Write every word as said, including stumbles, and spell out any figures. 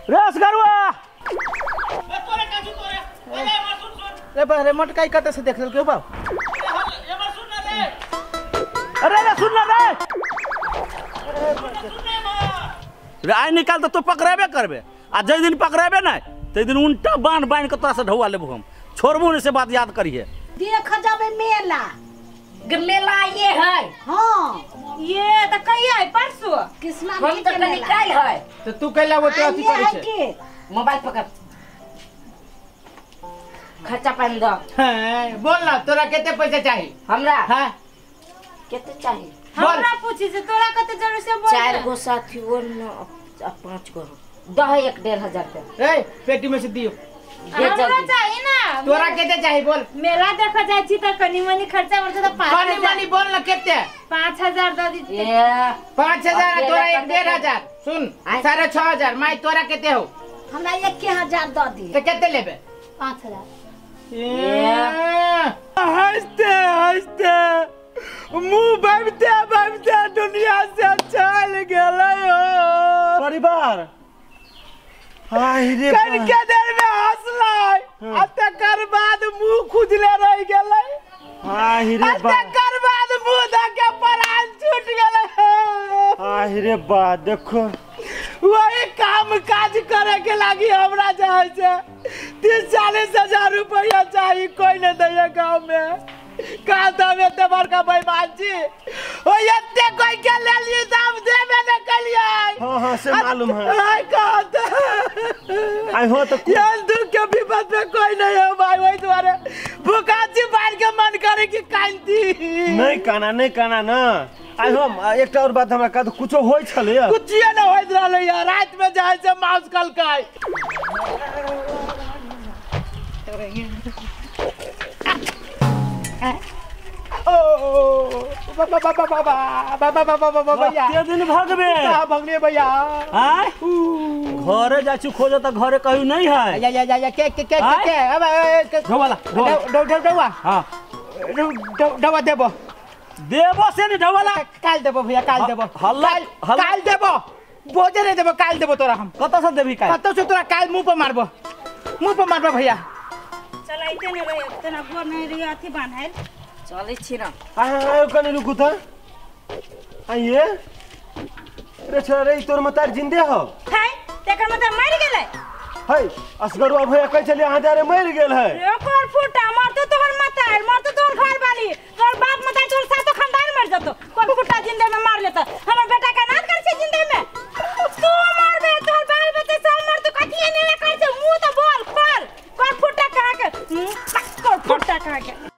Race गरुआ ए तोरे काजू तोरे अरे मार सुन सुन रे बहरे मटकाई कते से देख के बा ये मार सुन ना रे अरे रे सुन ना रे सुन ना मार रे आई निकाल तो तू पकड़ेबे करबे आ जै दिन पकड़ेबे ना ते दिन उल्टा बांध बांध के तोरा से ढौआ लेबो हम छोड़बो ने से बात याद करिए देख जाबे मेला मेला ये है। हां ये तो कहिया है परसों कृष्णा हम तो कल निकाल है। तो तू कहला वो तो अथी करे छे मोबाइल पकड़ खर्चा पानी दो। हां बोल ना तोरा केते पैसा चाहिए हमरा हां केते चाहिए हमरा पूछी से तोरा कते जरूर से बोल चार गो साथी वो न पांच गो दह एक डेढ़ हजार पे ए पेटी में से दियो हमरा चाहिए ना तोरा केते चाहिए बोल मेला देखा जाय छी त कनी मनी खर्चा वर्चा त पाँच कनी मनी बोल ना केते पाँच हजार द दी ये पाँच हजार तोरा एक डेढ़ हजार सुन साढ़े छह हजार मैं तोरा केते हो हमरा एक हजार द दी तो केते लेबे पाँच हजार हंसते हंसते मुंह बाबते बाबते दुनिया से चल गेलै हो परिवार हाय रे कन के देर में हंसलै आ तकर बाद मुंह खुजले रह गेलै हाय रे बा तकर बाद मुंह देख के प्राण छूट गेलै हाय रे बा देखो वही काम काज करे के लागी हमरा चाहे से तीस चालीस हजार रुपया चाहिए कोई नहीं दैया गांव में का दाम एते बड़का बेईमान छी ओ एते कोई के ले लिए दाम देबे न कलिए हां हां से मालूम है आई कहत आई हो तो यार दुख के विपद में कोई नहीं है भाई वही द्वारे भूखाची बाहर के मन करे कि कांती नहीं काना नहीं काना ना आई हम एकटा और बात हमरा कद कुछो होय छले कुछिए न होइत रहले यार रात में जाय से माउस कलकाय ओ बाबा बाबा बाबा बाबा बाबा बाबा भैया के दिन भागबे का भागले भैया हां घरे जाछु खोजो त घरे कहू नहीं है या या या के के के के अब ढोवाला ढो ढो ढोवा हां ढोवा देबो देबो से नहीं ढोवाला काल देबो भैया काल देबो काल काल देबो बोझे नहीं देबो काल देबो तोरा हम कत से देबी काल कत से तोरा काल मुंह पे मारबो मुंह पे मारबो भैया चल आइते नहीं रहे तना गोर नहीं रही अथी बान्हाइल चले छी ना आ कने रुकू त आइए रे छोरे तोर मतार जिंदे हो है तेकर मतलब मर गेलै है असगरवा भैया कह चले यहाँ जारे मर गेल है एकर फुटा मार तो तोहर मतार मार तो तोहर घर वाली तोहर बाप मतार तोहर सातो खानदान मर जतो कोन फुटा जिंदे में मार लेता हमर बेटा का नाम कर से जिंदे में तू मार बे तोहर बाल बच्चे सब मार तो कथिए नहीं कर से मुंह तो बोल कर कोन फुटा कहा के कर फुटा कहा के